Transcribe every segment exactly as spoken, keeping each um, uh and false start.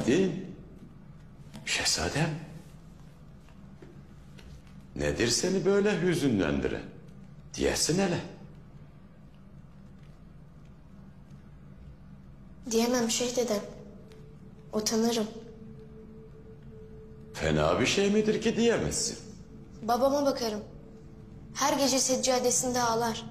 Sabahattin, şehzadem. Nedir seni böyle hüzünlendiren? Diyesin hele. Diyemem şeyh dedem. Utanırım. Fena bir şey midir ki diyemezsin? Babama bakarım. Her gece seccadesinde ağlar.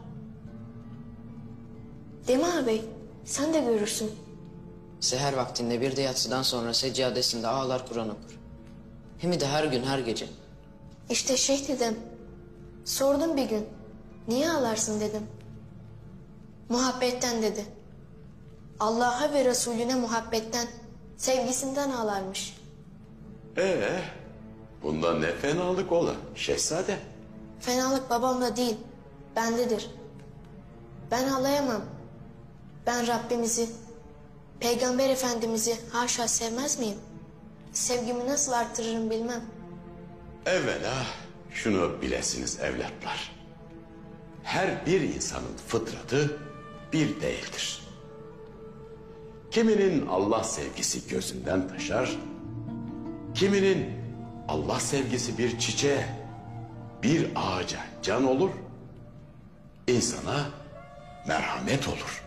Değil mi ağabey? Sen de görürsün. Seher vaktinde bir de yatsıdan sonra seccadesinde ağlar Kur'an okur. Hem de her gün her gece. İşte şeyh dedem. Sordum bir gün. Niye ağlarsın dedim. Muhabbetten dedi. Allah'a ve Resulüne muhabbetten, sevgisinden ağlarmış. Ee, bunda ne fenalık ola şehzade? Fenalık babamda değil, bendedir. Ben ağlayamam. Ben Rabbimizi, Peygamber Efendimiz'i haşa sevmez miyim? Sevgimi nasıl artırırım bilmem. Evvela şunu bilesiniz evlatlar. Her bir insanın fıtratı bir değildir. Kiminin Allah sevgisi gözünden taşar, kiminin Allah sevgisi bir çiçeğe, bir ağaca can olur, insana merhamet olur.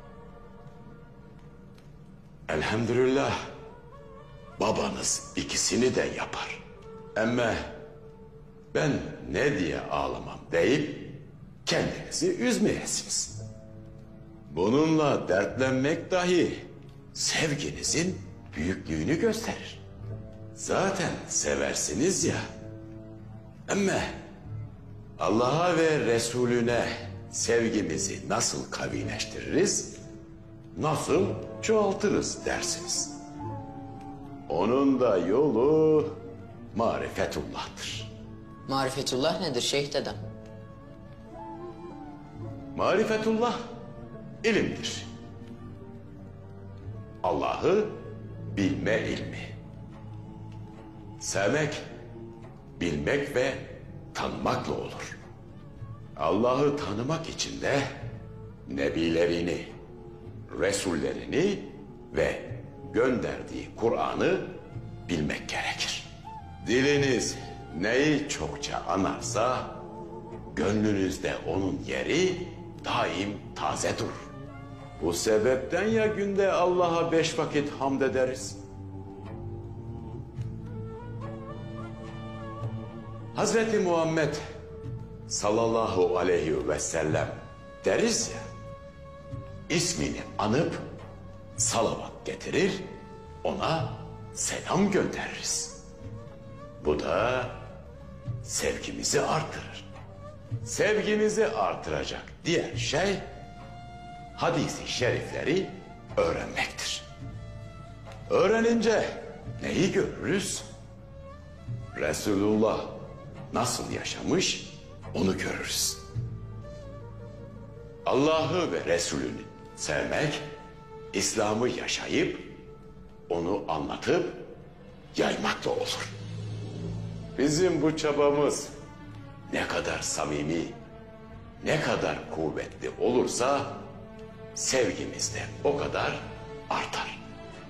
Elhamdülillah babanız ikisini de yapar. Ama ben ne diye ağlamam deyip kendinizi üzmeyesiniz. Bununla dertlenmek dahi sevginizin büyüklüğünü gösterir. Zaten seversiniz ya. Ama Allah'a ve Resulüne sevgimizi nasıl kavileştiririz, nasıl çoğaltırız dersiniz. Onun da yolu marifetullah'tır. Marifetullah nedir şeyh dedem? Marifetullah ilimdir. Allah'ı bilme ilmi. Sevmek, bilmek ve tanımakla olur. Allah'ı tanımak için de nebilerini, resullerini ve gönderdiği Kur'an'ı bilmek gerekir. Diliniz neyi çokça anarsa gönlünüzde onun yeri daim taze durur. Bu sebepten ya günde Allah'a beş vakit hamd ederiz. Hazreti Muhammed sallallahu aleyhi ve sellem deriz ya, ismini anıp salavat getirir, ona selam göndeririz. Bu da sevgimizi artırır. Sevgimizi artıracak diğer şey hadis-i şerifleri öğrenmektir. Öğrenince neyi görürüz? Resulullah nasıl yaşamış onu görürüz. Allah'ı ve Resulünü sevmek, İslam'ı yaşayıp onu anlatıp yaymakla olur. Bizim bu çabamız ne kadar samimi, ne kadar kuvvetli olursa sevgimiz de o kadar artar.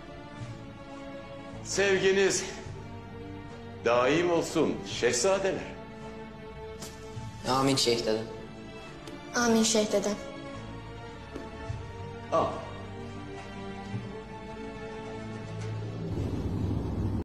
Sevginiz daim olsun şehzadeler. Amin şeyh dedem. Amin şeyh dedem. Amin.